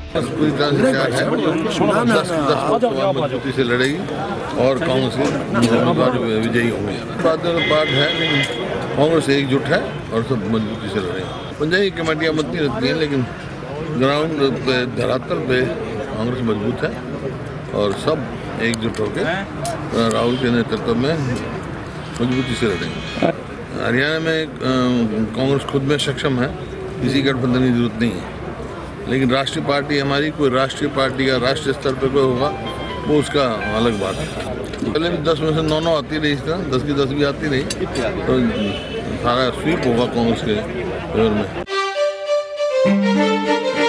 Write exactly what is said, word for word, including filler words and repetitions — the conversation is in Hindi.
पूरी तरह से तैयार है, दस दस मजबूती से लड़ेगी और कांग्रेस के विजयी होंगे। बादल पार्ट है लेकिन कांग्रेस एकजुट है और सब मजबूती से लड़ेंगे। पंजाबी कमेटियाँ बनती रहती हैं लेकिन ग्राउंड पे धरातल पे कांग्रेस मजबूत है और सब एकजुट होकर राहुल के नेतृत्व में मजबूती से लड़ेंगे। हरियाणा में कांग्रेस खुद में सक्षम है, किसी गठबंधन की जरूरत नहीं है, लेकिन राष्ट्रीय पार्टी हमारी कोई राष्ट्रीय पार्टी का राष्ट्रीय स्तर पर कोई होगा वो उसका अलग बात है। पहले भी दस में से नौ नौ आती रही, इस तरह दस की दस भी आती रही, तो सारा स्वीप होगा कांग्रेस के फेवर में।